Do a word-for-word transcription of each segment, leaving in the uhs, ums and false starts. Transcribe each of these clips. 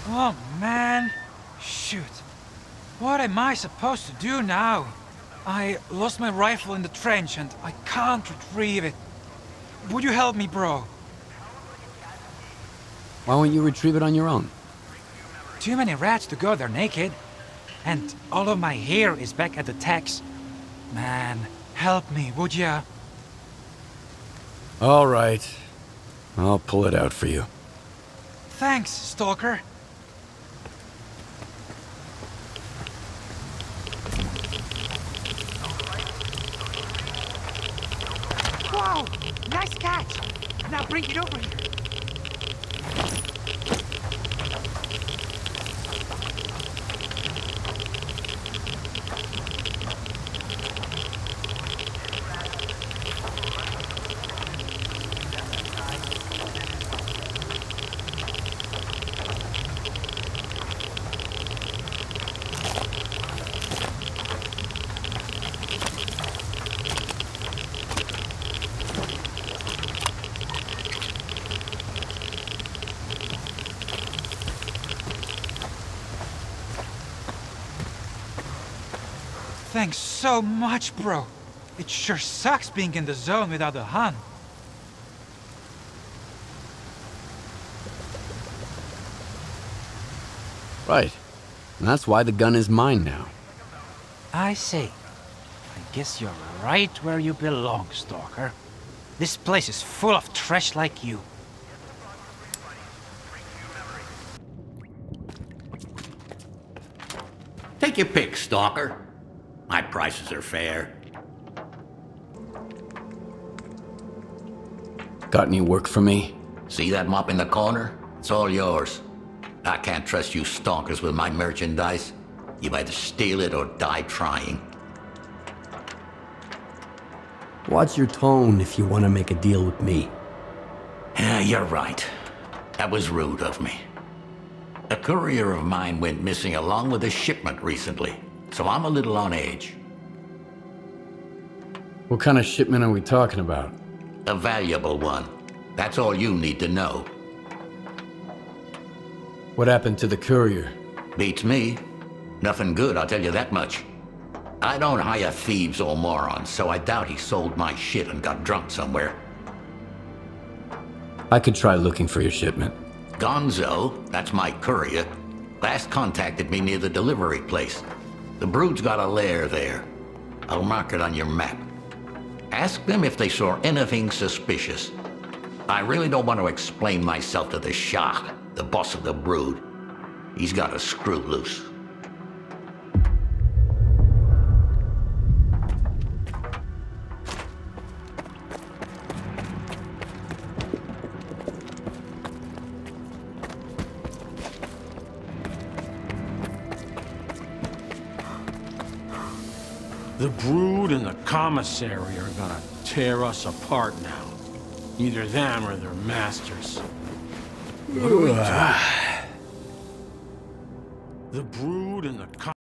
Oh, man. Shoot. What am I supposed to do now? I lost my rifle in the trench and I can't retrieve it. Would you help me, bro? Why won't you retrieve it on your own? Too many rats to go there naked. And all of my hair is back at the techs. Man, help me, would ya? All right. I'll pull it out for you. Thanks, Stalker. Wow, nice catch. Now bring it over here. Thanks so much, bro. It sure sucks being in the zone without a hun. Right. And that's why the gun is mine now. I see. I guess you're right where you belong, Stalker. This place is full of trash like you. Take your pick, Stalker. My prices are fair. Got any work for me? See that mop in the corner? It's all yours. I can't trust you stalkers with my merchandise. You either steal it or die trying. Watch your tone if you want to make a deal with me. Yeah, you're right. That was rude of me. A courier of mine went missing along with a shipment recently, so I'm a little on edge. What kind of shipment are we talking about? A valuable one. That's all you need to know. What happened to the courier? Beats me. Nothing good, I'll tell you that much. I don't hire thieves or morons, so I doubt he sold my shit and got drunk somewhere. I could try looking for your shipment. Gonzo, that's my courier, last contacted me near the delivery place. The brood's got a lair there. I'll mark it on your map. Ask them if they saw anything suspicious. I really don't want to explain myself to the Shah, the boss of the brood. He's got a screw loose. The brood and the commissary are gonna tear us apart now. Either them or their masters. What do we do? The brood and the com-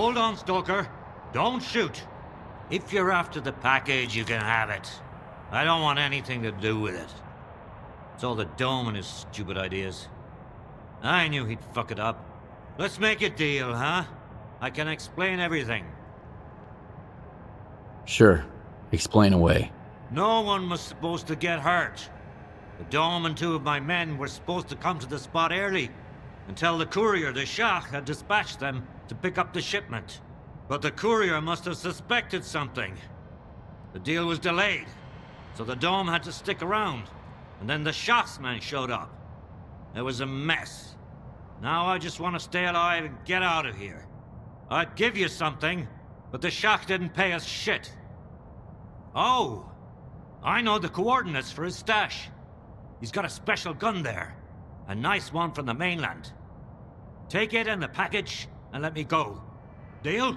Hold on, Stalker. Don't shoot. If you're after the package, you can have it. I don't want anything to do with it. It's all the Dome and his stupid ideas. I knew he'd fuck it up. Let's make a deal, huh? I can explain everything. Sure. Explain away. No one was supposed to get hurt. The Dome and two of my men were supposed to come to the spot early and tell the courier the Shah had dispatched them to pick up the shipment. But the courier must have suspected something. The deal was delayed, so the Dome had to stick around, and then the Shah's men showed up. It was a mess. Now I just want to stay alive and get out of here. I'd give you something, but the Shah didn't pay us shit. Oh, I know the coordinates for his stash. He's got a special gun there. A nice one from the mainland. Take it and the package, and let me go. Deal?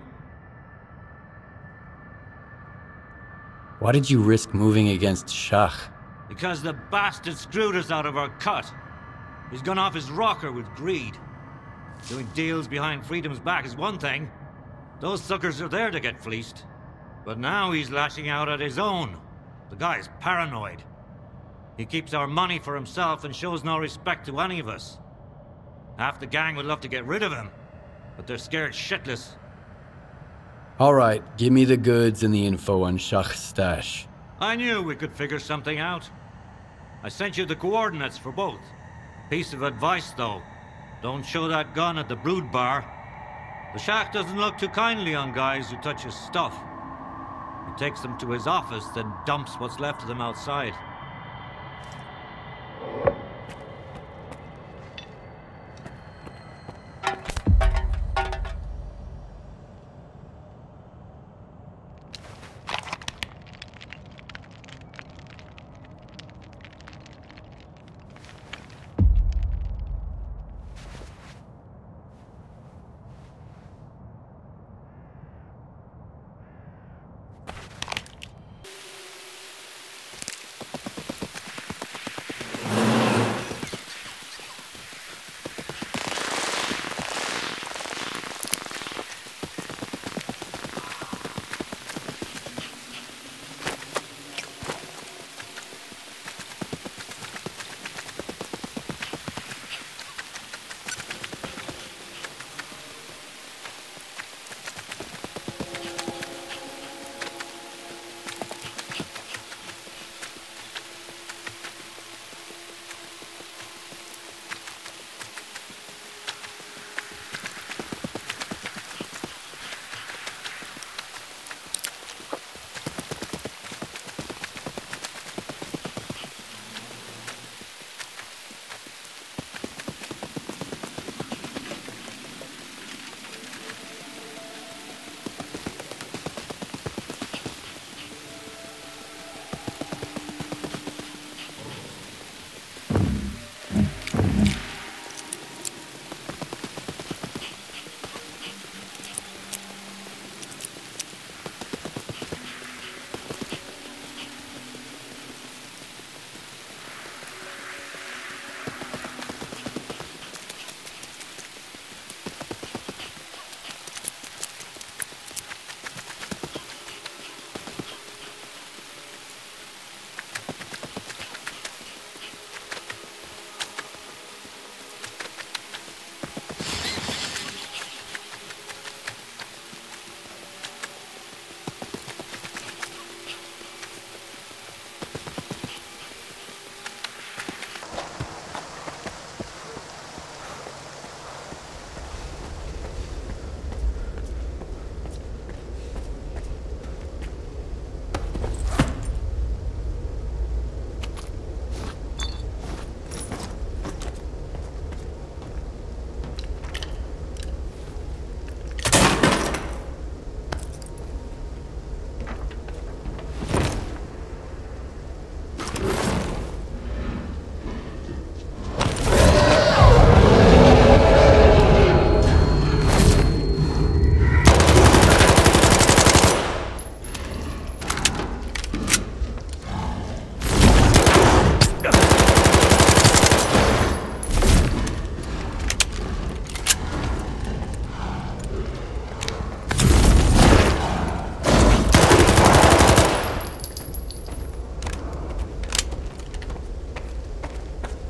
Why did you risk moving against Shah? Because the bastard screwed us out of our cut. He's gone off his rocker with greed. Doing deals behind Freedom's back is one thing. Those suckers are there to get fleeced. But now he's lashing out at his own. The guy's paranoid. He keeps our money for himself and shows no respect to any of us. Half the gang would love to get rid of him, but they're scared shitless. Alright, give me the goods and the info on Shah's stash. I knew we could figure something out. I sent you the coordinates for both. Piece of advice, though. Don't show that gun at the Brood Bar. The Shah doesn't look too kindly on guys who touch his stuff. He takes them to his office, then dumps what's left of them outside.